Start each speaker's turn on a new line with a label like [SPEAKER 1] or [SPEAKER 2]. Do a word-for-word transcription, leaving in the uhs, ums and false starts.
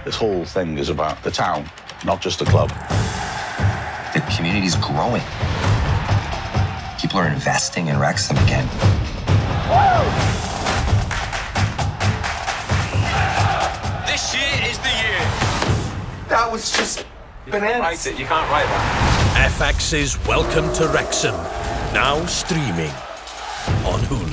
[SPEAKER 1] This whole thing is about the town, not just the club.
[SPEAKER 2] The community's growing. People are investing in Wrexham again.
[SPEAKER 3] This year is the year.
[SPEAKER 4] That was just bananas.
[SPEAKER 3] You can't write it. You can't write that.
[SPEAKER 5] F X's Welcome to Wrexham, now streaming on Hulu.